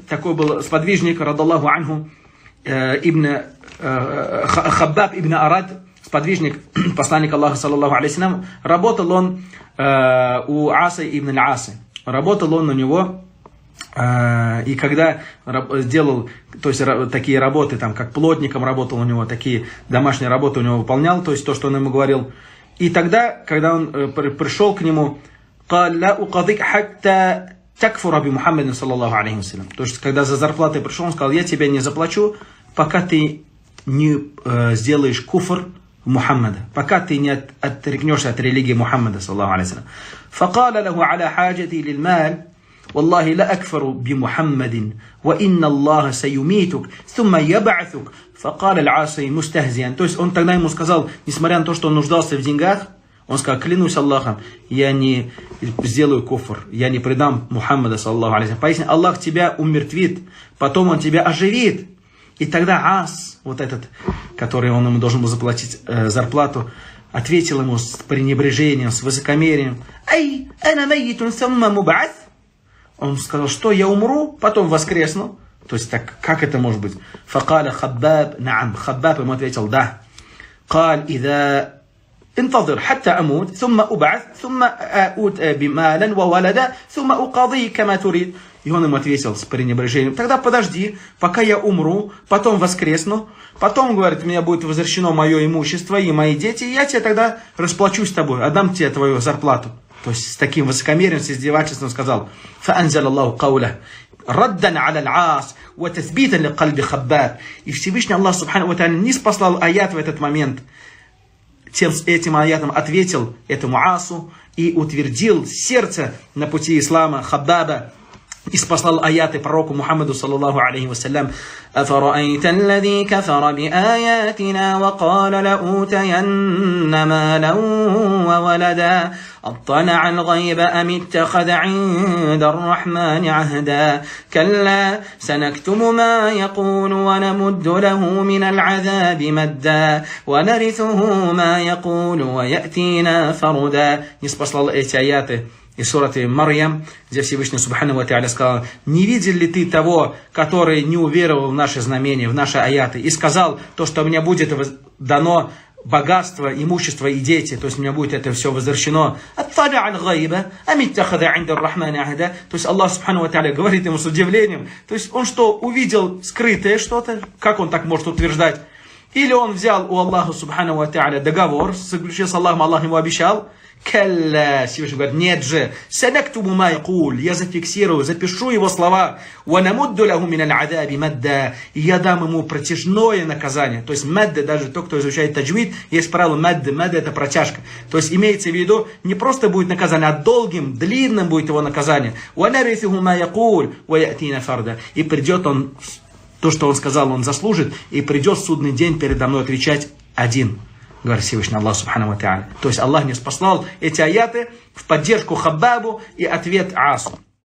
такой был сподвижник, радаллаху анху, Хаббаб ибн Арад, сподвижник посланника Аллаха, саллаллаху алейхи, работал он у Асы ибн Асы. Работал он у него, и когда делал, то есть такие работы, там, как плотником работал у него, такие домашние работы у него выполнял, то есть то, что он ему говорил. И тогда, когда он пришел к нему, то есть, когда за зарплатой пришел, он сказал: я тебя не заплачу, пока ты не сделаешь куфр Мухаммада, пока ты не отрекнешься от религии Мухаммада, саллаллаху алейхи. فقال له على حاجتي للمال والله لا أكفر بمحمد وإن الله سيميتك ثم يبعثك. فقال العاصي مستهزئا. То есть он тогда ему сказал, несмотря на то, что он нуждался в деньгах, он сказал: клянусь Аллахом, я не сделаю куфр, я не предам Мухаммада, саллаллаху алейхи. Поясни, Аллах тебя умертвит, потом он тебя оживит. И тогда Ас, вот этот, который он ему должен был заплатить зарплату, ответил ему с пренебрежением, с высокомерием: «Ай, ана майитун сумма муб'ат». Он сказал: что я умру, потом воскресну. То есть, так, как это может быть? Факаля Хаббаб, наам. Хаббаб ему ответил: да. Каль, ида انتظر حتى أموت ثم أبعث ثم أؤت بمالا وولدا ثم أقضي كما تريد. И он ему ответил с пренебрежением: тогда подожди, пока я умру, потом воскресну, потом, говорит, у меня будет возвращено мое имущество и мои дети, и я тебе тогда расплачусь с тобой, отдам тебе твою зарплату. То есть с таким высокомерием, с издевательством сказал: فأنزل الله قوله ردا على العاص وتثبيتا لقلب خباب. И Всевышний Аллах Субхану ва Тааля не спаслал аят в этот момент. Этим аятом ответил этому Асу и утвердил сердце на пути ислама Хаббаба. И спаслал аяты пророку Мухаммаду, саллаллаху алейхи вассалям: «Афараайта аллади кафара би аятина ва каля лаутаянна малан ва валада аттана'a аль-гайба ам иттахада инда ар-рахмани ахда калла санактуму ма якулу ва намудду лаху мин аль-азаби мадда ва нарисуху ма якулу ва ятина фаруда». Не спаслал эти аяты из сураты Марьям, где Всевышний Субхану ва Тааля сказал: не видел ли ты того, который не уверовал в наши знамения, в наши аяты, и сказал то, что мне будет дано богатство, имущество и дети, то есть мне будет это все возвращено. То есть Аллах Субхану ва Тааля говорит ему с удивлением, то есть он что, увидел скрытое что-то? Как он так может утверждать? Или он взял у Аллаха Субхану ва Тааля договор, заключил с Аллахом, Аллах ему обещал? Калла, Всевышний говорит: нет же, санактубу ма якуль, я зафиксирую, запишу его слова, ва намудду лаху мин аль-азаби мадда, и я дам ему протяжное наказание. То есть мадда, даже тот, кто изучает таджвид, есть правило мадда, мадда это протяжка. То есть имеется в виду, не просто будет наказание, а долгим, длинным будет его наказание. Ва нарисуху ма якуль, ва ятина фарда, и придет он, то, что он сказал, он заслужит, и придет в судный день передо мной отвечать один. Говорит Всевышний Аллах Субхану ва Тааля. То есть Аллах не спаслал эти аяты в поддержку Хаббабу и ответ Асу.